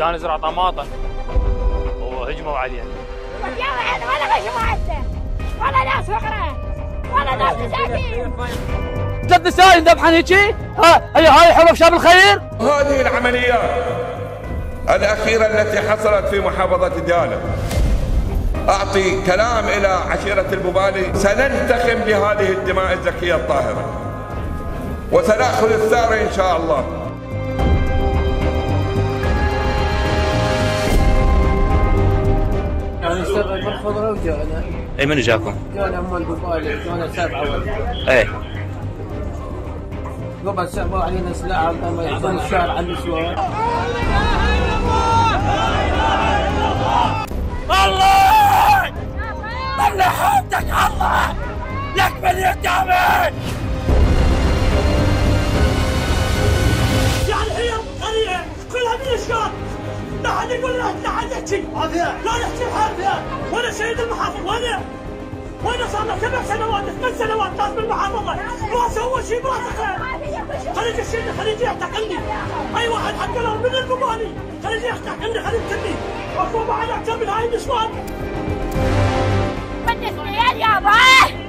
كان يزرع طماطم وهجموا عليه. يا وين ولا مجموعته ولا ناس فقراء ولا ناس مساكين. 3 نساء ذبحن هيجي؟ هاي حرب شاب الخير؟ هذه العمليات الأخيرة التي حصلت في محافظة ديالى أعطي كلام إلى عشيرة البوبالي، سننتقم لهذه الدماء الزكية الطاهرة وسنأخذ الثأر إن شاء الله. يعني اشتغل بالخضرة وجانا. اي من جاكم؟ جانا أم البوبالي، جانا 7 اي قبل سبوا علينا سلاح لما يحضرون الشارع على النسوان. الله طلع حوتك الله لك من يتعمل. يعني هي خليها كلها من الشارع، لا حد يقول لا حد يحكي، لا نحكي بحالها. وانا سيد المحافظ وانا صار له 7 سنوات 8 سنوات طاف بالمحافظه ما سوى شيء براسه. خليج الشيء خليج يعتقلني، اي واحد حق له من البوبالي خليج يعتقلني خليج يقتلني اكو بعد اكثر من هاي النسوان. بدك عيال يابا.